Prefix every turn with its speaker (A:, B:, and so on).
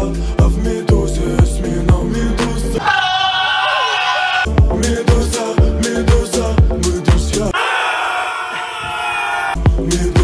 A: а в медузе эсмина. Медуза, медуза, медуза, мы друзья. Медуза.